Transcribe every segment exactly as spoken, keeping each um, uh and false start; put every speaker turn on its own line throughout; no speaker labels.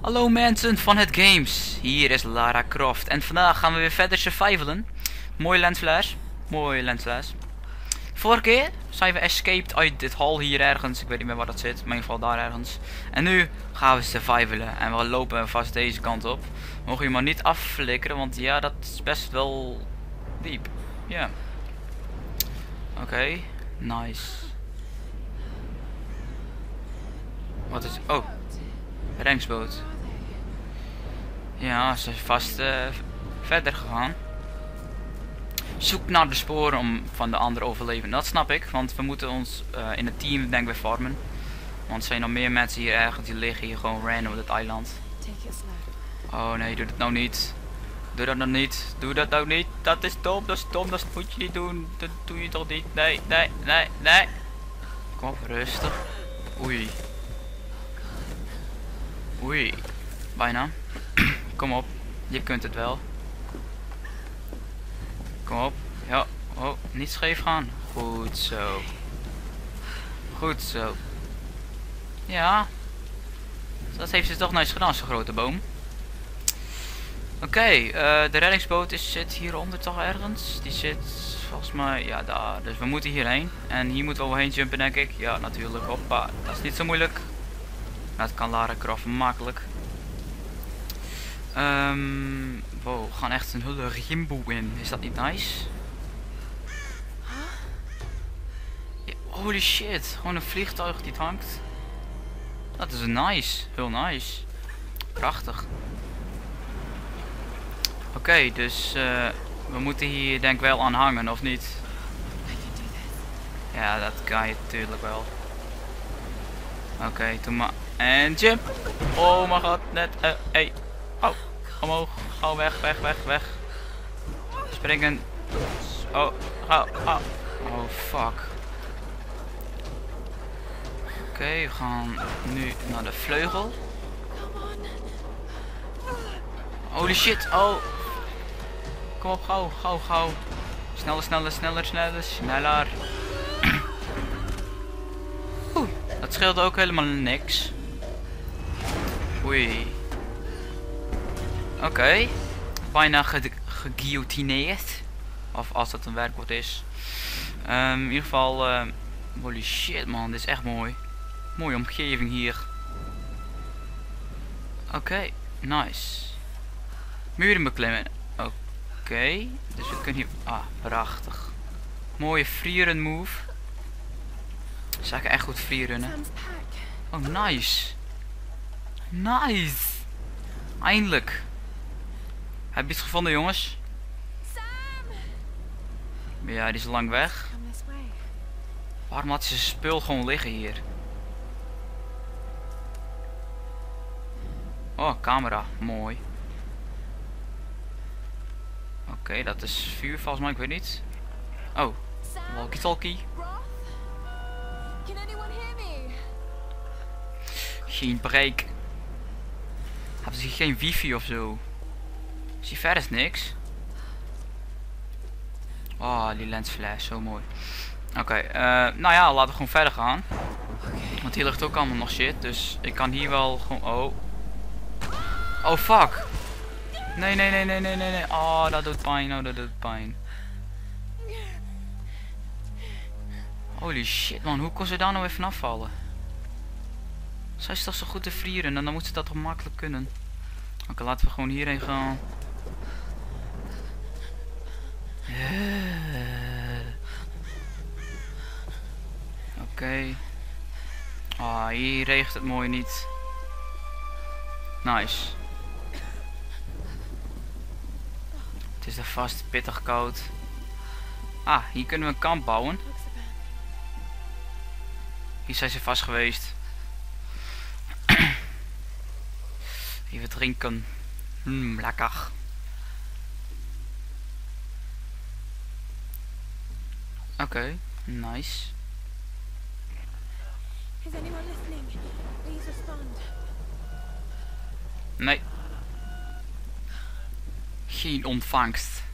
Hallo mensen van het games, hier is Lara Croft en vandaag gaan we weer verder survivalen. Mooie lensflash, mooie lensflash. Vorige keer zijn we escaped uit dit hal hier ergens, ik weet niet meer waar dat zit, maar in ieder geval daar ergens. En nu gaan we survivalen en we lopen vast deze kant op. Mogen je maar niet afflikkeren, want ja, dat is best wel diep. Ja. Oké, okay. Nice. Wat is... Oh, reddingsboot. Ja, ze is vast uh, verder gegaan. Zoek naar de sporen om van de andere overleven. Dat snap ik, want we moeten ons uh, in het team denk ik vormen. Want er zijn nog meer mensen hier ergens die liggen hier gewoon random op het eiland. Oh nee, doe dat nou niet. Doe dat nou niet. Doe dat nou niet. Dat is dom, dat is dom, dat moet je niet doen. Dat doe je toch niet. Nee, nee, nee, nee. Kom op, rustig. Oei. Oei. Bijna. Kom op, je kunt het wel. Kom op. Ja, oh, niet scheef gaan. Goed zo. Goed zo. Ja. Dat heeft ze toch nice gedaan, zo'n grote boom. Oké, okay, uh, de reddingsboot is, zit hieronder toch ergens. Die zit volgens mij, ja daar. Dus we moeten hierheen. En hier moeten we overheen jumpen denk ik. Ja natuurlijk, hoppa. Dat is niet zo moeilijk. Dat kan Lara Croft makkelijk. Um, wow, we gaan echt een hele rimboe in. Is dat niet nice? Ja, holy shit, gewoon een vliegtuig die het hangt. Dat is nice, heel nice. Prachtig. Oké, okay, dus uh, we moeten hier denk ik wel aan hangen, of niet? Ja, dat kan je natuurlijk wel. Oké, okay, doe maar. En jump! Oh mijn god, net. Uh, hey. Oh, omhoog. Gauw weg, weg, weg, weg. Springen. Oh, gauw. Oh, oh fuck. Oké, okay, we gaan nu naar de vleugel. Holy shit, oh. Kom op, gauw, gauw, gauw. Sneller, sneller, sneller, sneller, sneller. Oeh, dat scheelde ook helemaal niks. Oei. Oké. Okay. Bijna geguillotineerd. Of als dat een werkwoord is. Um, in ieder geval. Uh, holy shit man, dit is echt mooi. Mooie omgeving hier. Oké, okay, nice. Muren beklimmen. Oké, okay. Dus we kunnen hier... Ah, prachtig. Mooie freerun move. Zou ik echt goed freerunnen. Oh, nice. Nice. Eindelijk. Heb je het gevonden, jongens? Ja, die is lang weg. Waarom had ze spul gewoon liggen hier? Oh, camera. Mooi. Oké, okay, dat is vuur volgens mij, ik weet niet. Oh, walkie-talkie. Geen break. Hebben ze geen wifi of zo? Zie verder is niks. Oh, die lensflash, zo mooi. Oké, okay, uh, nou ja, laten we gewoon verder gaan. Want hier ligt ook allemaal nog shit, dus ik kan hier wel gewoon... Oh. Oh fuck. Nee, nee, nee, nee, nee, nee, nee. Oh, dat doet pijn, oh, dat doet pijn. Holy shit man, hoe kon ze daar nou even afvallen? Zij is toch zo goed te vrieren en dan moet ze dat toch makkelijk kunnen. Oké, okay, laten we gewoon hierheen gaan. Oké. Okay. Ah, hier regent het mooi niet. Nice. Het is er vast pittig koud. Ah, hier kunnen we een kamp bouwen. Hier zijn ze vast geweest. Even drinken. Mmm, lekker. Oké, okay, nice. Nee. Geen ontvangst.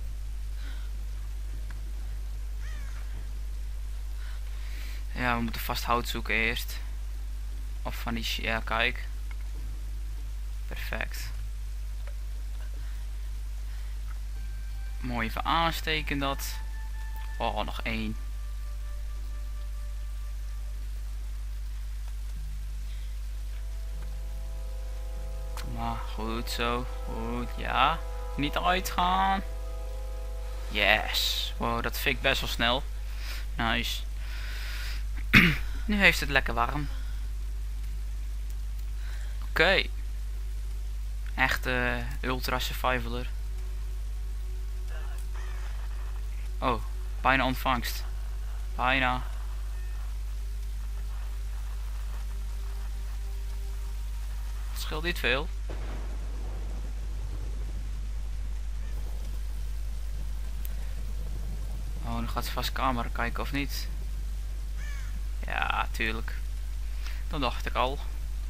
Ja, we moeten vast hout zoeken eerst. Of van die... Ja, kijk. Perfect. Mooi even aansteken dat. Oh, nog één. Maar goed zo. Goed, ja. Niet uitgaan. Yes. Wow, dat fikt best wel snel. Nice. Nu heeft het lekker warm. Oké. Okay. Echt uh, ultra survivaler. Oh, bijna ontvangst. Bijna. Het scheelt niet veel. Oh, dan gaat ze vast camera kijken of niet. Ja, tuurlijk. Dat dacht ik al.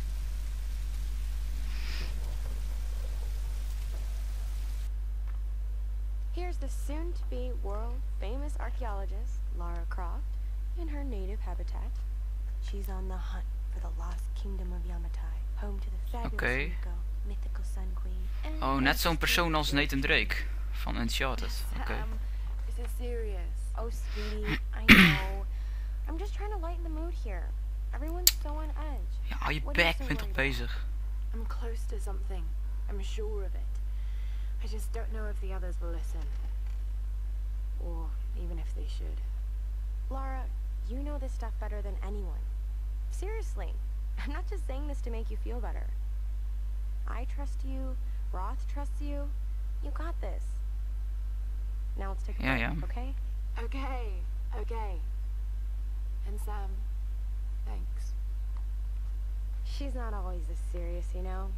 Here's the soon-to-be world-famous archaeologist, Lara Croft, in her native habitat. She's on the hunt for the lost kingdom of Yamatai, home to the fabulous
Okay.
Miko, mythical Sun Queen. And
Oh, net zo'n persoon als Nathan Drake van Uncharted. Oké. Okay.
Um, is it serious? Oh, sweetie, I know. I'm just trying to lighten the mood here. Everyone's so on edge.
Ja, hou je
What are you
bek,
so
bent toch
worried
bezig.
I'm close to something. I'm sure of it. I just don't know if the others will listen. Or even if they should.
Lara, you know this stuff better than anyone. Seriously, I'm not just saying this to make you feel better. I trust you, Roth trusts you. You got this. Now let's take a
Ja,
break,
ja.
okay?
Okay, okay. And Sam, thanks.
She's not always this serious, you know?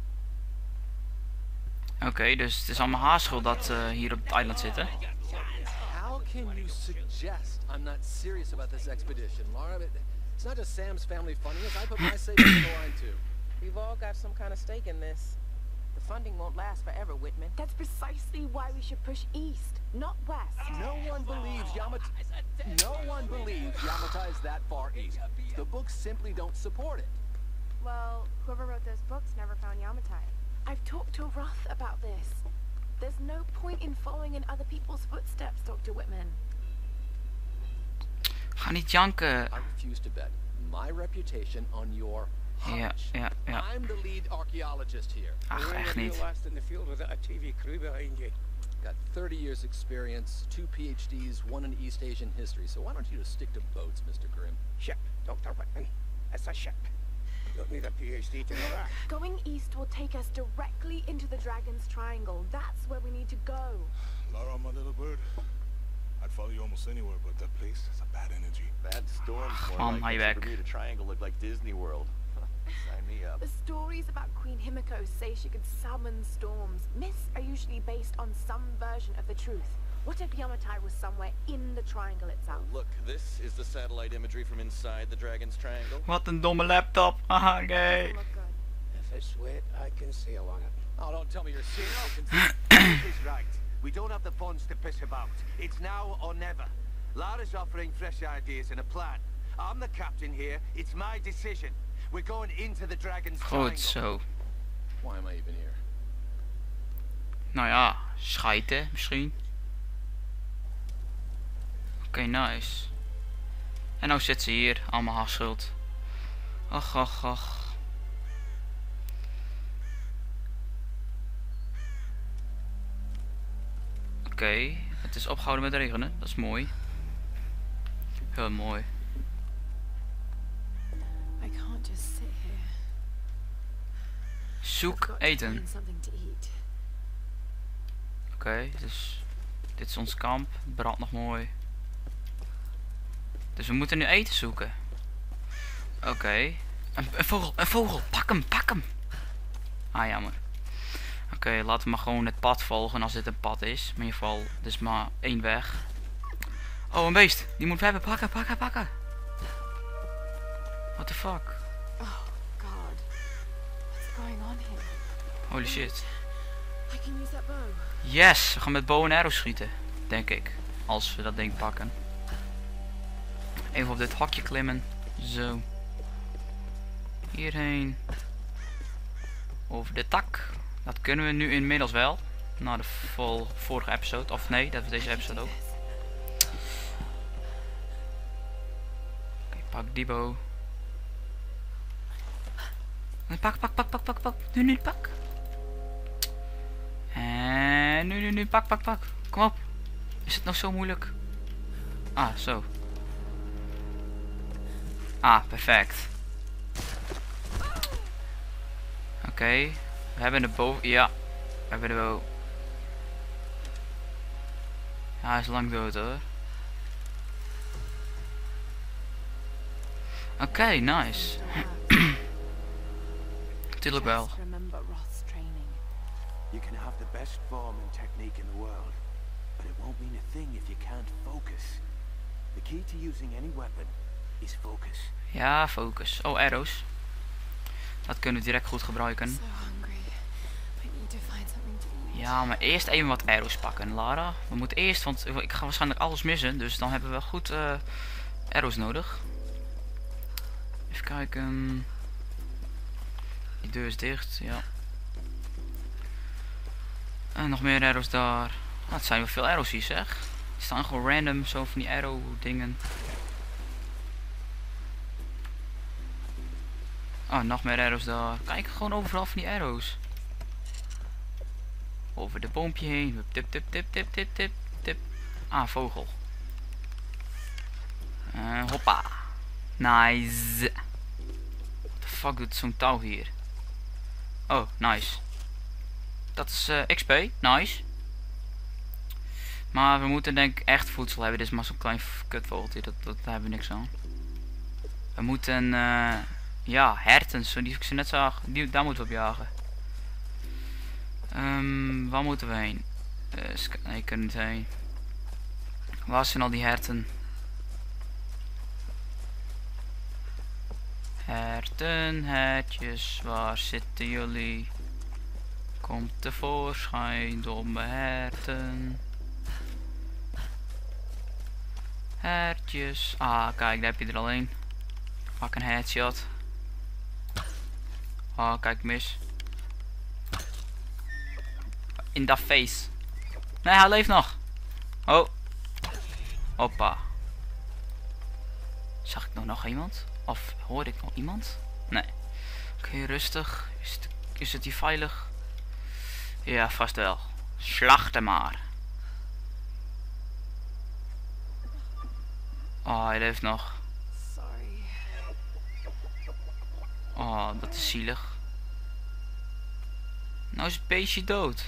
Oké, okay, dus het is allemaal haar schuld dat uh, hier op het eiland zitten.
How can you suggest I'm not serious about this expedition, Lara? It's not just Sam's family funding us. I put my savings on the line too.
We've all got some kind of stake in this. The funding won't last forever, Whitman.
That's precisely why we should push east, not west.
No one believes Yamatai. No one believes Yamatai is that far east. The books simply don't support it.
Well, whoever wrote those books never found Yamatai.
I've talked to Roth about this. There's no point in following in other people's footsteps, Doctor Whitman.
Ga niet janken.
I refuse to bet my reputation on your hunch.
Ja, ja, ja.
I'm the lead archaeologist here.
Ach, echt niet.
last in the field with a T V crew behind you.
Got thirty years experience, two P H Ds, one in East Asian history. So why don't you just stick to boats, Mister Grimm?
Ship, Doctor Whitman. It's a ship. You don't need a P H D to know that.
Going east will take us directly into the Dragon's Triangle. That's where we need to go.
Lara, my little bird. I'd follow you almost anywhere, but that place has a bad energy.
Bad storms more
Man,
like
hou je
makes
bek.
the Bermuda Triangle look like Disney World. Sign me up.
The stories about Queen Himiko say she could summon storms. Myths are usually based on some version of the truth. What if Yamatai was somewhere in the triangle itself?
Look, this is the satellite imagery from inside the Dragon's Triangle.
Wat een domme laptop. Haha, gay.
Look good.
If it's wet, I can sail on it.
Oh, don't tell me you're serious.
He's right. We don't have the funds to piss about. It's now or never. Lara's offering fresh ideas and a plan. I'm the captain here. It's my decision. We're going into the Dragon's Triangle.
Goed zo.
Why am I even here?
Nou ja, schijten misschien. Oké, okay, nice. En nou zit ze hier, allemaal haar schuld. Ach, ach, ach. Oké, okay, het is opgehouden met regenen, dat is mooi. Heel mooi.
I can't just sit here.
Zoek
I've got to
eten.
find something to eat.
Oké, okay, dus dit is ons kamp. Het brandt nog mooi. Dus we moeten nu eten zoeken. Oké. Okay. Een, een vogel, een vogel. Pak hem, pak hem. Ah, jammer. Oké, okay, laten we maar gewoon het pad volgen als dit een pad is. Maar in ieder geval, er is maar één weg. Oh, een beest. Die moeten we hebben. Pakken, pakken, pakken. What the fuck?
Oh God, what's going on here?
Holy shit.
I can use that bow.
Yes, we gaan met bow en arrow schieten. Denk ik. Als we dat ding pakken. Even op dit hakje klimmen. Zo. Hierheen. Over de tak. Dat kunnen we nu inmiddels wel. Na de vol vorige episode. Of nee, dat was deze episode ook. Oké, pak die bow. Pak, pak, pak, pak, pak, pak. Nu, nu, pak. En nu, nu, nu, pak, pak, pak. Kom op. Is het nog zo moeilijk? Ah, zo. Ah, perfect. Oké. Okay. We hebben de boven. Ja. We hebben de boven. Ja, hij is lang dood hoor. Oké, okay, nice. Tuurlijk wel.
You can have the best form and technique in the world, but it won't mean a thing if you can't focus. The key to using any weapon is focus.
Ja, focus. Oh, arrows. Dat kunnen we direct goed gebruiken. Ja, maar eerst even wat arrows pakken, Lara. We moeten eerst, want ik ga waarschijnlijk alles missen, dus dan hebben we goed uh, arrows nodig. Even kijken. Die deur is dicht, ja. En nog meer arrows daar. Ah, het zijn wel veel arrows hier zeg. Die staan gewoon random, zo van die arrow dingen. Oh, nog meer arrows daar. Kijk, gewoon overal van die arrows. Over de boompje heen. Tip, tip, tip, tip, tip, tip, tip. Ah, vogel. Uh, hoppa. Nice. What the fuck doet zo'n touw hier? Oh, nice. Dat is uh, X P. Nice. Maar we moeten denk ik echt voedsel hebben. Dit is maar zo'n klein kutvogeltje. Dat, dat, daar hebben we niks aan. We moeten... Uh, ja, herten. Zo die ik ze net zag. Die, daar moeten we op jagen. Um, waar moeten we heen? Uh, nee, ik kan niet heen. Waar zijn al die herten? Herten, hertjes, waar zitten jullie? Komt tevoorschijn, domme herten. Hertjes. Ah, kijk, daar heb je er al een. Pak een headshot. Ah, kijk, mis. In dat face. Nee, hij leeft nog. Oh. Hoppa. Zag ik nog, nog iemand? Of hoorde ik nog iemand? Nee. Oké, okay, rustig. Is het, is het hier veilig? Ja, vast wel. Slachten maar. Oh, hij leeft nog.
Sorry.
Oh, dat is zielig. Nou is het beestje dood.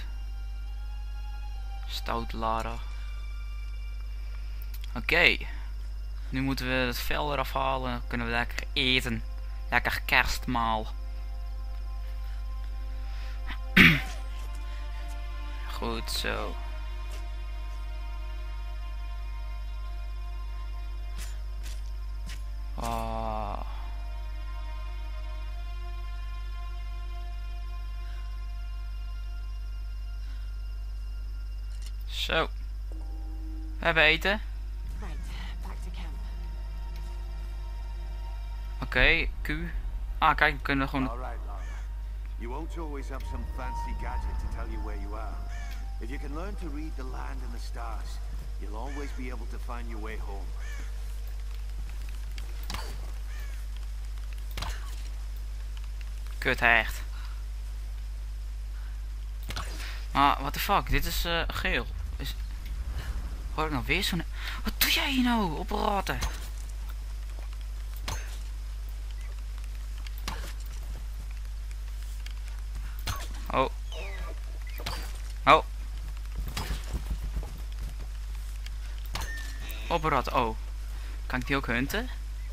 Stout Lara. Oké. Okay. Nu moeten we het vel eraf halen. Dan kunnen we lekker eten. Lekker kerstmaal. Goed zo. Oh. Zo. We hebben eten. Oké, okay, Q. Ah, kijk, we kunnen gewoon...
Alright, Lara. You won't always have some fancy gadget to tell you where you are. If you can learn to read the land and the stars, you'll always be able to find your way home.
Kut hecht. Maar, what the fuck, dit is uh, geel. Is... Hoor ik nou weer zo'n... Wat doe jij hier nou, opratten? Oh. Oh. Opratten, oh. Kan ik die ook hunten?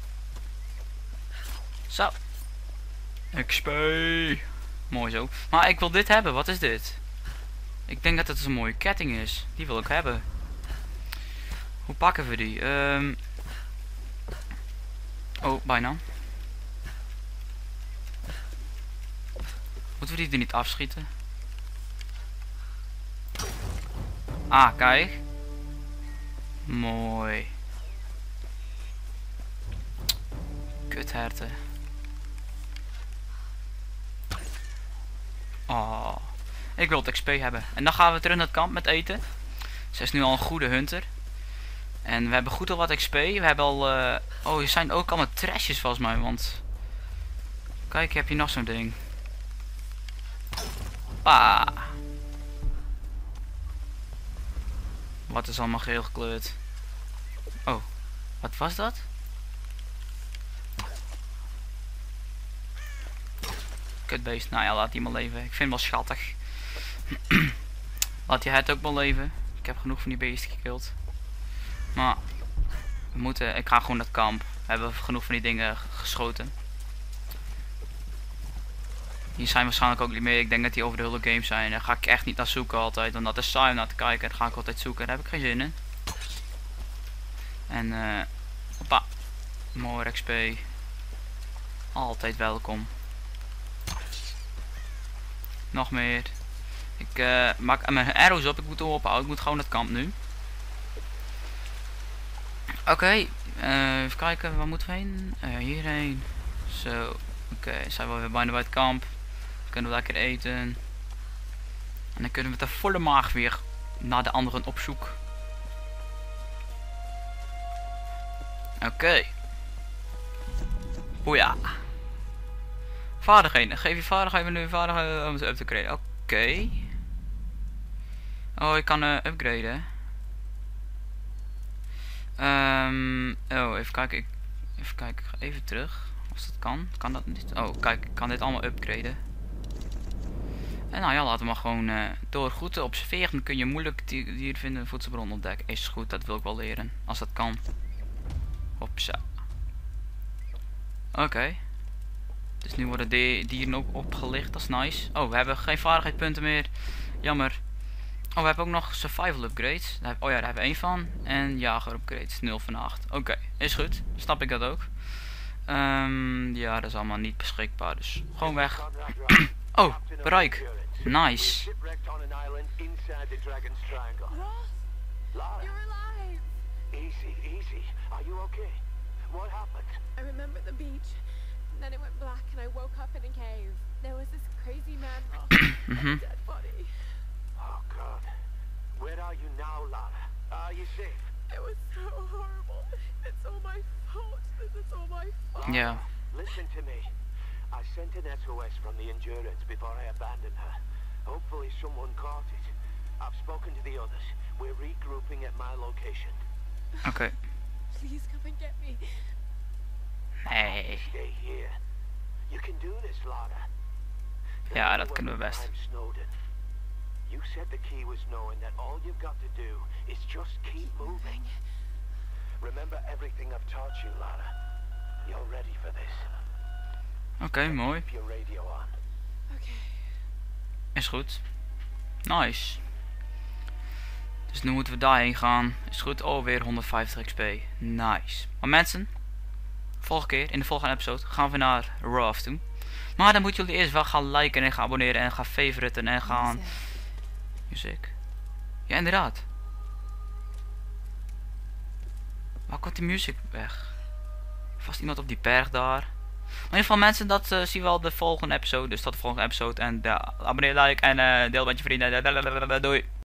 Zo. X P. Mooi zo. Maar ik wil dit hebben, wat is dit? Ik denk dat het een mooie ketting is. Die wil ik hebben. Hoe pakken we die? Um... Oh, bijna. Moeten we die er niet afschieten? Ah, kijk. Mooi. Kutherten. Oh, ik wil het X P hebben. En dan gaan we terug naar het kamp met eten. Ze is nu al een goede hunter. En we hebben goed al wat X P. We hebben al... Uh... Oh, hier zijn ook allemaal trashjes volgens mij. Want... Kijk, heb je nog zo'n ding. Pa. Wat is allemaal geel gekleurd? Oh, wat was dat? Kutbeest. Nou ja, laat die maar leven. Ik vind hem wel schattig. Laat je het ook maar leven. Ik heb genoeg van die beesten gekild. Maar we moeten, ik ga gewoon naar het kamp. We hebben genoeg van die dingen geschoten. Hier zijn waarschijnlijk ook niet meer. Ik denk dat die over de hele game zijn. Daar ga ik echt niet naar zoeken altijd. Want dat is saai om naar te kijken. Daar ga ik altijd zoeken. Daar heb ik geen zin in. En eh... Uh, hoppa. More X P. Altijd welkom. Nog meer. Ik uh, maak mijn arrows op. Ik moet hem ophouden. Ik moet gewoon naar het kamp nu. Oké. Okay, uh, even kijken. Waar moeten we heen? Uh, hierheen. Zo. Oké. Okay, zijn we weer bijna bij het kamp. Kunnen we lekker eten. En dan kunnen we met de volle maag weer naar de anderen op zoek. Oké. Okay. Oja. Vaardigheden. Geef je vaardigheden nu vaardigheden om ze up te graden. Oké. Okay. Oh, ik kan uh, upgraden. Um, oh, even kijken. Ik, even kijken. Ik ga even terug. Als dat kan. Kan dat niet? Oh, kijk. Ik kan dit allemaal upgraden. En nou ja, laten we maar gewoon uh, door goed te observeren. Dan kun je moeilijk dieren vinden, voedselbron ontdekken. Is goed, dat wil ik wel leren. Als dat kan. Hopsa. Oké. Okay. Dus nu worden de dieren ook opgelicht, dat is nice. Oh, we hebben geen vaardigheidspunten meer. Jammer. Oh, we hebben ook nog survival upgrades. Daar heb, oh ja, daar hebben we één van. En jager upgrades, nul van acht. Oké, okay. Is goed. Snap ik dat ook. Um, ja, dat is allemaal niet beschikbaar, dus gewoon weg. Oh, bereik. Nice.
I remember the beach, and then it went black and I woke up in a cave. There was this crazy man Roth, and a dead body.
Oh God. Where are you now, Lara? Are you safe?
It was so horrible. It's all my fault. This is all my fault.
Yeah.
Listen to me. I sent an S O S from the Endurance before I abandoned her. Hopefully someone caught it. I've spoken to the others. We're regrouping at my location.
Okay.
Please come and get me.
Nee.
Stay here. You can do this, Lara.
Ja, dat kunnen we best.
You said the key was knowing that all you've got to do is just keep moving. Remember everything I've taught you, Lara. You're ready for this.
Oké, okay, mooi. Is goed. Nice. Dus nu moeten we daarheen gaan. Is goed. Oh, weer honderdvijftig X P. Nice. Maar mensen, volgende keer, in de volgende episode, gaan we naar Roth toe. Maar dan moeten jullie eerst wel gaan liken en gaan abonneren en gaan favoriten en gaan... Music. Ja, inderdaad. Waar komt die muziek weg? Vast iemand op die berg daar. Maar in ieder geval mensen, dat uh, zien we al de volgende episode. Dus tot de volgende episode. En uh, abonneer, like en uh, deel met je vrienden. Doei.